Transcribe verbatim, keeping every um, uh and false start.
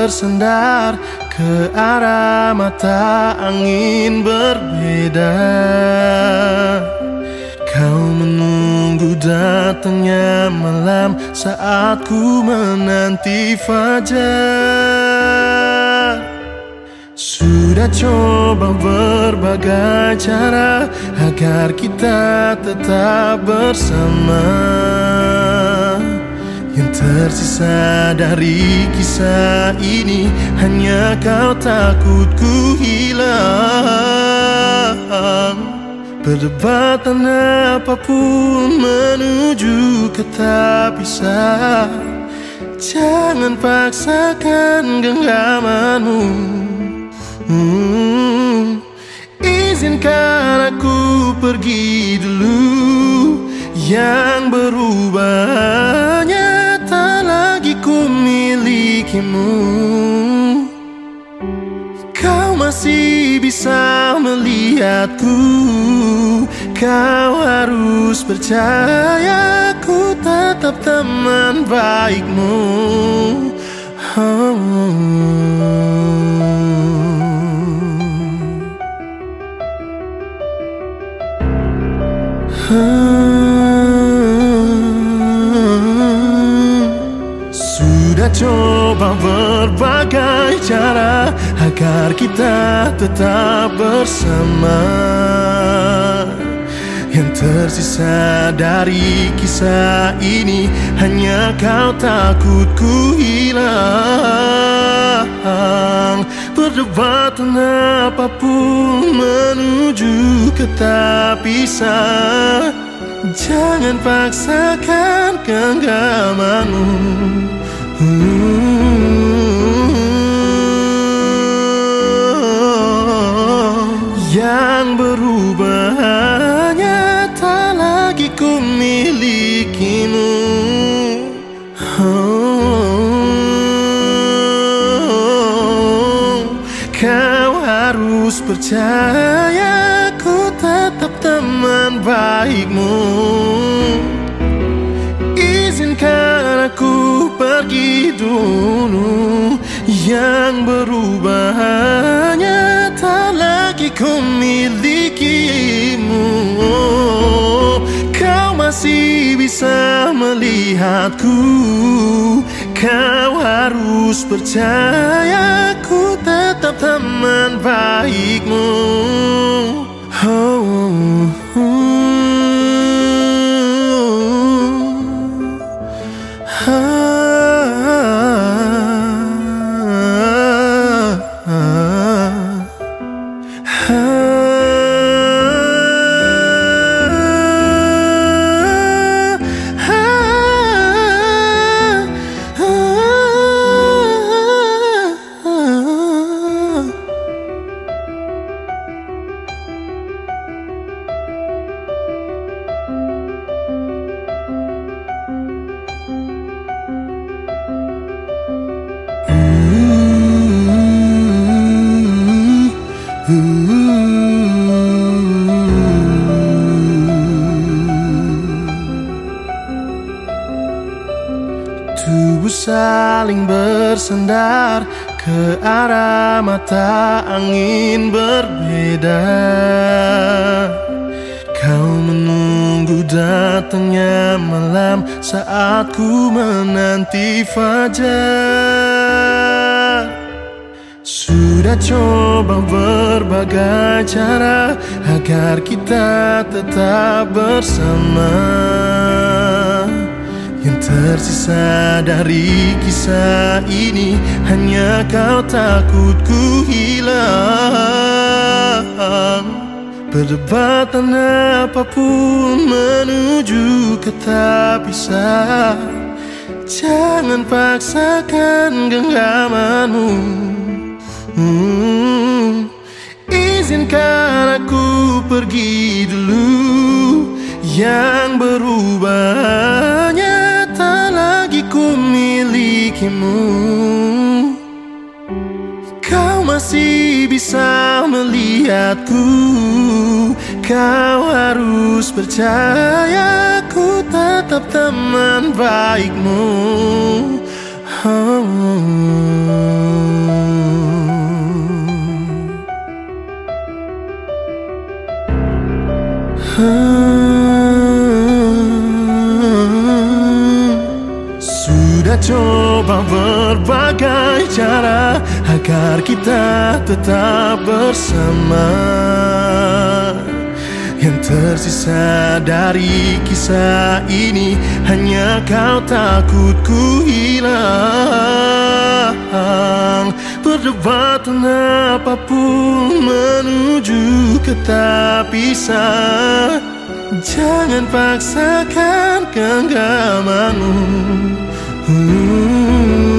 bersandar ke arah mata angin berbeda. Kau menunggu datangnya malam saat ku menanti fajar. Sudah coba berbagai cara agar kita tetap bersama. Yang tersisa dari kisah ini hanya kau takut ku hilang. Perdebatan apapun menuju kata pisah. Jangan paksakan genggamanmu. Hmm, izinkan aku pergi dulu. Yang berubah hanya tak lagi ku milikimu. Kau masih bisa melihatku. Kau harus percaya ku tetap teman baikmu. Oh. Sudah coba berbagai cara agar kita tetap bersama. Yang tersisa dari kisah ini hanya kau takut ku hilang. Perdebatan apapun menuju kata pisah. Jangan paksakan genggamanmu. Yang berubah hanya tak lagi ku milikimu. Kau harus percaya ku tetap teman baikmu. Izinkan aku pergi dulu. Yang berubah hanya tak lagi ku milikimu. Kau masih bisa melihatku. Kau harus percaya ku tetap teman baikmu. Oh, oh. Tubuh saling bersandar ke arah mata angin berbeda. Kau menunggu datangnya malam saat ku menanti fajar. Sudah coba berbagai cara agar kita tetap bersama. Yang tersisa dari kisah ini hanya kau takut ku hilang. Perdebatan apapun menuju kata pisah. Jangan paksakan genggamanmu. Hmm, izinkan aku pergi dulu. Yang berubah hanya tak lagi ku milikimu. Kau masih bisa melihatku. Kau harus percaya ku tetap teman baikmu. Sudah coba berbagai cara agar kita tetap bersama. Yang tersisa dari kisah ini hanya kau takut ku hilang. Perdebatan apapun menuju ke tak pisah. Jangan paksakan genggamanmu. uh.